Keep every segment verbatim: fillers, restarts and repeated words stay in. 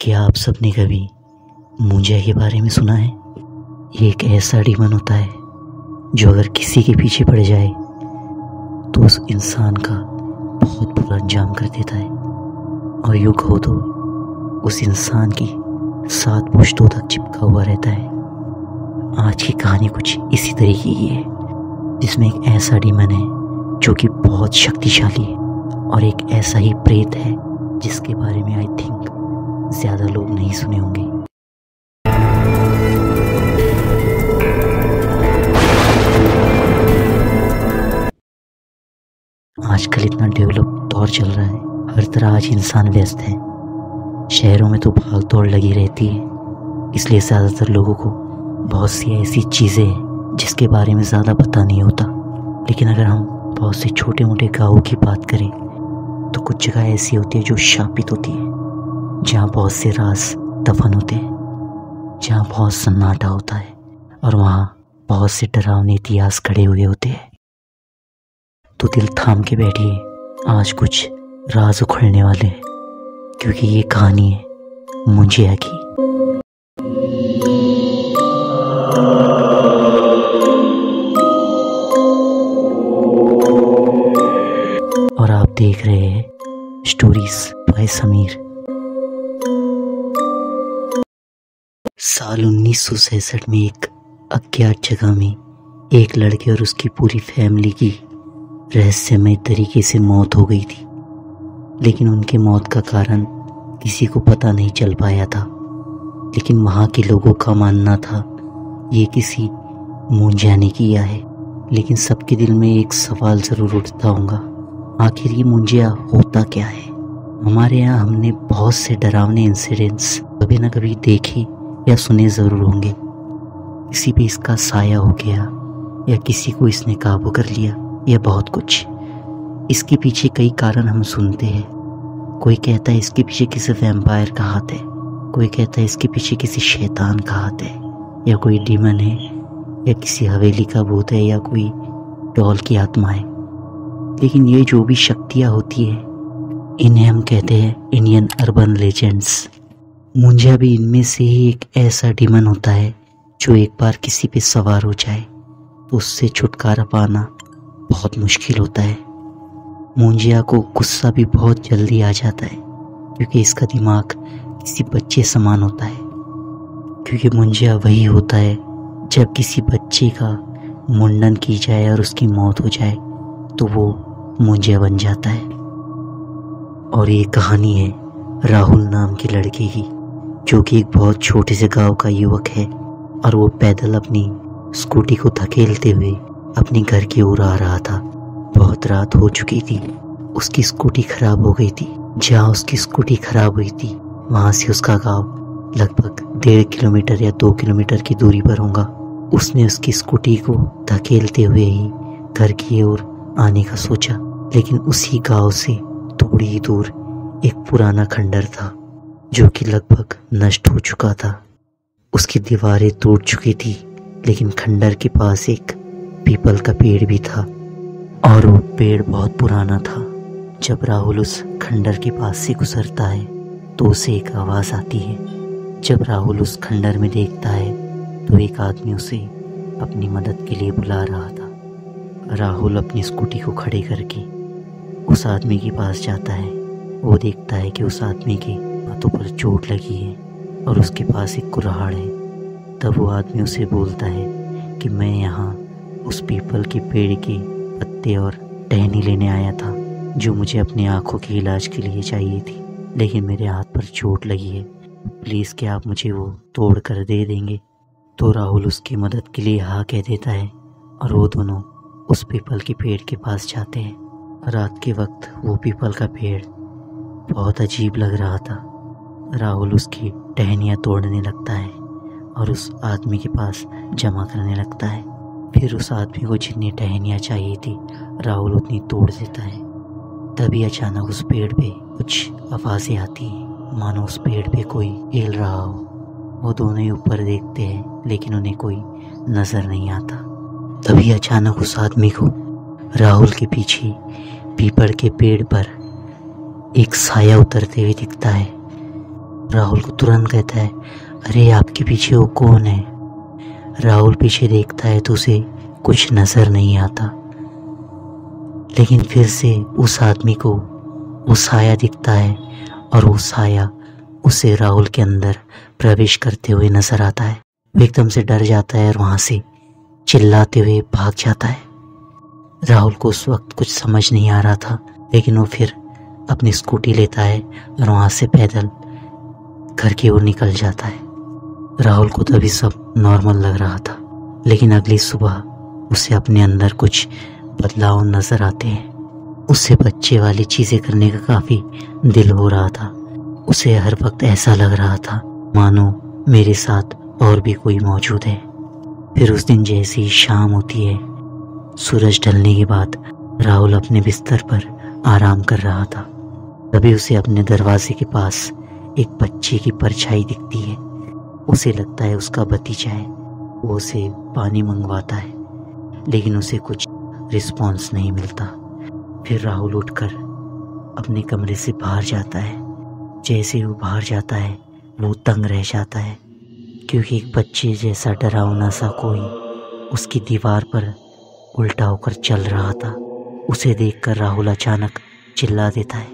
क्या आप सबने कभी मुंजिया के बारे में सुना है? ये एक ऐसा डीमन होता है जो अगर किसी के पीछे पड़ जाए तो उस इंसान का बहुत बुरा अंजाम कर देता है, और यूँ कहो तो उस इंसान की सात पुश्तों तक चिपका हुआ रहता है। आज की कहानी कुछ इसी तरीके की है, जिसमें एक ऐसा डीमन है जो कि बहुत शक्तिशाली है, और एक ऐसा ही प्रेत है जिसके बारे में आई थिंक ज़्यादा लोग नहीं सुने होंगे। आजकल इतना डेवलप दौर चल रहा है, हर तरह आज इंसान व्यस्त है। शहरों में तो भाग दौड़ लगी रहती है, इसलिए ज़्यादातर लोगों को बहुत सी ऐसी चीज़ें हैं जिसके बारे में ज़्यादा पता नहीं होता। लेकिन अगर हम बहुत से छोटे मोटे गाँवों की बात करें तो कुछ जगह ऐसी होती है जो शापित होती है, जहाँ बहुत से राज दफन होते हैं, जहाँ बहुत सन्नाटा होता है, और वहाँ बहुत से डरावने इतिहास खड़े हुए होते हैं। तो दिल थाम के बैठिए, आज कुछ राज उखड़ने वाले हैं, क्योंकि ये कहानी है मुंजिया की। और आप देख रहे हैं स्टोरीज बाय समीर। साल उन्नीस सौ सैंसठ में एक अज्ञात जगह में एक लड़के और उसकी पूरी फैमिली की रहस्यमय तरीके से मौत हो गई थी, लेकिन उनके मौत का कारण किसी को पता नहीं चल पाया था। लेकिन वहाँ के लोगों का मानना था ये किसी मुंजिया ने किया है। लेकिन सबके दिल में एक सवाल ज़रूर उठता होगा, आखिर ये मुंजिया होता क्या है? हमारे यहाँ हमने बहुत से डरावने इंसिडेंट्स कभी ना कभी देखे या सुने ज़रूर होंगे। किसी पे इसका साया हो गया, या किसी को इसने काबू कर लिया, या बहुत कुछ। इसके पीछे कई कारण हम सुनते हैं। कोई कहता है इसके पीछे किसी वैम्पायर का हाथ है, कोई कहता है इसके पीछे किसी शैतान का हाथ है, या कोई डीमन है, या किसी हवेली का भूत है, या कोई डॉल की आत्मा है। लेकिन ये जो भी शक्तियाँ होती है, इन्हें हम कहते हैं इंडियन अर्बन लेजेंड्स। मुंजिया भी इनमें से ही एक ऐसा डीमन होता है जो एक बार किसी पे सवार हो जाए तो उससे छुटकारा पाना बहुत मुश्किल होता है। मुंजिया को गुस्सा भी बहुत जल्दी आ जाता है, क्योंकि इसका दिमाग किसी बच्चे समान होता है। क्योंकि मुंजिया वही होता है जब किसी बच्चे का मुंडन की जाए और उसकी मौत हो जाए तो वो मुंजिया बन जाता है। और ये कहानी है राहुल नाम के लड़के की, जो कि एक बहुत छोटे से गांव का युवक है, और वो पैदल अपनी स्कूटी को धकेलते हुए अपने घर की ओर आ रहा था। बहुत रात हो चुकी थी, उसकी स्कूटी खराब हो गई थी। जहाँ उसकी स्कूटी खराब हुई थी वहाँ से उसका गांव लगभग डेढ़ किलोमीटर या दो किलोमीटर की दूरी पर होगा। उसने उसकी स्कूटी को धकेलते हुए ही घर की ओर आने का सोचा, लेकिन उसी गांव से थोड़ी ही दूर एक पुराना खंडर था जो कि लगभग नष्ट हो चुका था। उसकी दीवारें टूट चुकी थी, लेकिन खंडर के पास एक पीपल का पेड़ भी था, और वो पेड़ बहुत पुराना था। जब राहुल उस खंडर के पास से गुजरता है तो उसे एक आवाज़ आती है। जब राहुल उस खंडर में देखता है तो एक आदमी उसे अपनी मदद के लिए बुला रहा था। राहुल अपनी स्कूटी को खड़े करके उस आदमी के पास जाता है। वो देखता है कि उस आदमी के हाथों पर चोट लगी है और उसके पास एक कुल्हाड़ है। तब वो आदमी उसे बोलता है कि मैं यहाँ उस पीपल के पेड़ के पत्ते और टहनी लेने आया था, जो मुझे अपनी आँखों के इलाज के लिए चाहिए थी, लेकिन मेरे हाथ पर चोट लगी है। प्लीज़ क्या आप मुझे वो तोड़ कर दे देंगे? तो राहुल उसकी मदद के लिए हाँ कह देता है, और वो दोनों उस पीपल के पेड़ के पास जाते हैं। रात के वक्त वो पीपल का पेड़ बहुत अजीब लग रहा था। राहुल उसकी टहनियाँ तोड़ने लगता है और उस आदमी के पास जमा करने लगता है। फिर उस आदमी को जितनी टहनियाँ चाहिए थी राहुल उतनी तोड़ देता है। तभी अचानक उस पेड़ पे कुछ आवाज़ें आती हैं, मानो उस पेड़ पे कोई हिल रहा हो। वो दोनों ही ऊपर देखते हैं, लेकिन उन्हें कोई नज़र नहीं आता। तभी अचानक उस आदमी को राहुल के पीछे पीपल के पेड़ पर एक साया उतरते हुए दिखता है। राहुल को तुरंत कहता है, अरे आपके पीछे वो कौन है? राहुल पीछे देखता है तो उसे कुछ नजर नहीं आता, लेकिन फिर से उस आदमी को वो साया दिखता है और वो साया उसे राहुल के अंदर प्रवेश करते हुए नजर आता है। वो एकदम से डर जाता है और वहां से चिल्लाते हुए भाग जाता है। राहुल को उस वक्त कुछ समझ नहीं आ रहा था, लेकिन वो फिर अपनी स्कूटी लेता है और वहां से पैदल घर की ओर निकल जाता है। राहुल को तभी सब नॉर्मल लग रहा था, लेकिन अगली सुबह उसे अपने अंदर कुछ बदलाव नजर आते हैं। उसे बच्चे वाली चीजें करने का काफी दिल हो रहा था। उसे हर वक्त ऐसा लग रहा था मानो मेरे साथ और भी कोई मौजूद है। फिर उस दिन जैसी शाम होती है, सूरज ढलने के बाद राहुल अपने बिस्तर पर आराम कर रहा था। तभी उसे अपने दरवाजे के पास एक बच्चे की परछाई दिखती है। उसे लगता है उसका भतीजा है। वो उसे पानी मंगवाता है, लेकिन उसे कुछ रिस्पॉन्स नहीं मिलता। फिर राहुल उठकर अपने कमरे से बाहर जाता है। जैसे ही वो बाहर जाता है, वो तंग रह जाता है, क्योंकि एक बच्चे जैसा डरावना सा कोई उसकी दीवार पर उल्टा होकर चल रहा था। उसे देखकर राहुल अचानक चिल्ला देता है।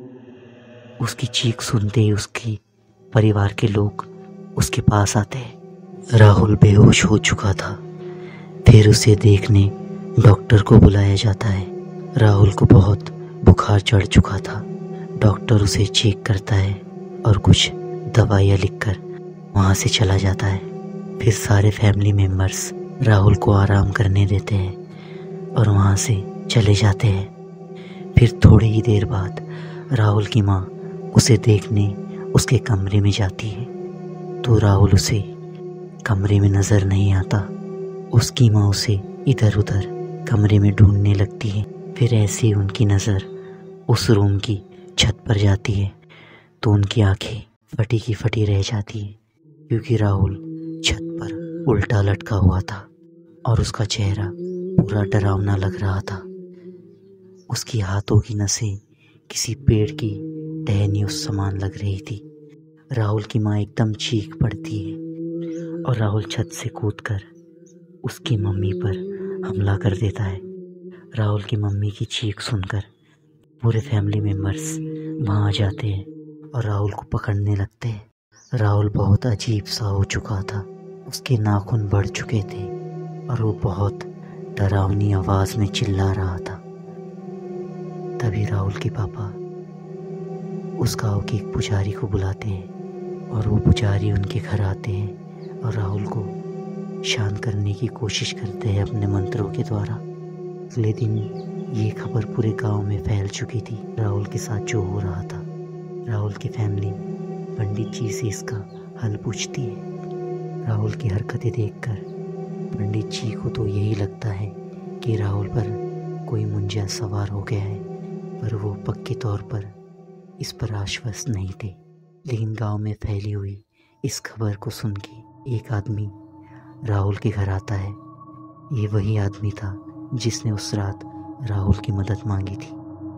उसकी चीख सुनते ही उसके परिवार के लोग उसके पास आते हैं। राहुल बेहोश हो चुका था। फिर उसे देखने डॉक्टर को बुलाया जाता है। राहुल को बहुत बुखार चढ़ चुका था। डॉक्टर उसे चेक करता है और कुछ दवाइयाँ लिखकर वहाँ से चला जाता है। फिर सारे फैमिली मेम्बर्स राहुल को आराम करने देते हैं और वहाँ से चले जाते हैं। फिर थोड़ी ही देर बाद राहुल की माँ उसे देखने उसके कमरे में जाती है, तो राहुल उसे कमरे में नज़र नहीं आता। उसकी माँ उसे इधर उधर कमरे में ढूंढने लगती है। फिर ऐसे ही उनकी नज़र उस रूम की छत पर जाती है, तो उनकी आंखें फटी की फटी रह जाती है, क्योंकि राहुल छत पर उल्टा लटका हुआ था और उसका चेहरा पूरा डरावना लग रहा था। उसकी हाथों की नसें किसी पेड़ की टहनियों समान लग रही थी। राहुल की माँ एकदम चीख पड़ती है और राहुल छत से कूदकर उसकी मम्मी पर हमला कर देता है। राहुल की मम्मी की चीख सुनकर पूरे फैमिली मेम्बर्स वहाँ आ जाते हैं और राहुल को पकड़ने लगते हैं। राहुल बहुत अजीब सा हो चुका था। उसके नाखून बढ़ चुके थे और वो बहुत डरावनी आवाज में चिल्ला रहा था। तभी राहुल के पापा उस गांव के एक पुजारी को बुलाते हैं और वो पुजारी उनके घर आते हैं और राहुल को शांत करने की कोशिश करते हैं अपने मंत्रों के द्वारा। अगले दिन ये खबर पूरे गांव में फैल चुकी थी, राहुल के साथ जो हो रहा था। राहुल की फैमिली पंडित जी से इसका हल पूछती है। राहुल की हरकतें देखकर पंडित जी को तो यही लगता है कि राहुल पर कोई मुंजा सवार हो गया है, पर वो पक्के तौर पर इस पर आश्वस्त नहीं थे। लेकिन गांव में फैली हुई इस खबर को सुन के एक आदमी राहुल के घर आता है। ये वही आदमी था जिसने उस रात राहुल की मदद मांगी थी।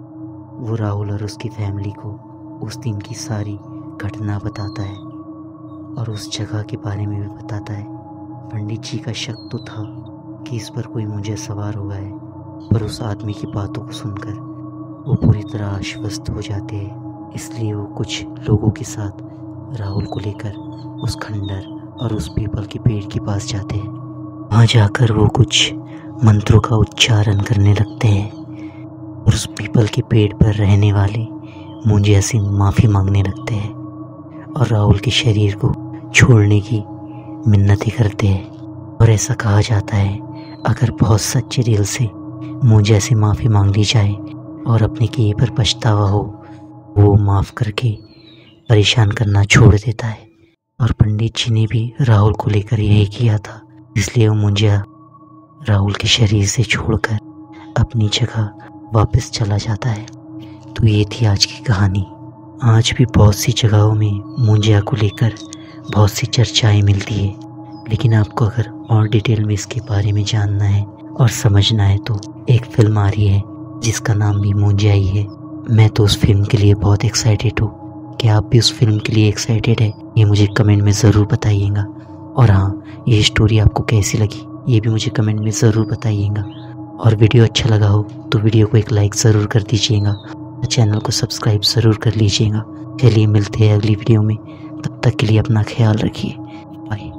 वो राहुल और उसकी फैमिली को उस दिन की सारी घटना बताता है और उस जगह के बारे में भी बताता है। पंडित जी का शक तो था कि इस पर कोई मुझे सवार हुआ है, पर उस आदमी की बातों को सुनकर वो पूरी तरह आश्वस्त हो जाते हैं। इसलिए वो कुछ लोगों के साथ राहुल को लेकर उस खंडर और उस पीपल के पेड़ के पास जाते हैं। वहाँ जाकर वो कुछ मंत्रों का उच्चारण करने लगते हैं और उस पीपल के पेड़ पर रहने वाले मुंजिया से माफ़ी मांगने लगते हैं और राहुल के शरीर को छोड़ने की मिन्नतें करते हैं। और ऐसा कहा जाता है, अगर बहुत सच्चे दिल से मुंजिया से माफ़ी मांग ली जाए और अपने किए पर पछतावा हो, वो माफ़ करके परेशान करना छोड़ देता है। और पंडित जी ने भी राहुल को लेकर यही किया था, इसलिए वो मुंजिया राहुल के शरीर से छोड़कर अपनी जगह वापस चला जाता है। तो ये थी आज की कहानी। आज भी बहुत सी जगहों में मुंजिया को लेकर बहुत सी चर्चाएं मिलती है, लेकिन आपको अगर और डिटेल में इसके बारे में जानना है और समझना है तो एक फिल्म आ रही है जिसका नाम भी मुंजिया ही है। मैं तो उस फिल्म के लिए बहुत एक्साइटेड हूँ क्या आप भी उस फिल्म के लिए एक्साइटेड है, ये मुझे कमेंट में ज़रूर बताइएगा। और हाँ, ये स्टोरी आपको कैसी लगी ये भी मुझे कमेंट में ज़रूर बताइएगा। और वीडियो अच्छा लगा हो तो वीडियो को एक लाइक ज़रूर कर दीजिएगा, चैनल को सब्सक्राइब ज़रूर कर लीजिएगा। चलिए मिलते हैं अगली वीडियो में, तब तक के लिए अपना ख्याल रखिए। बाय।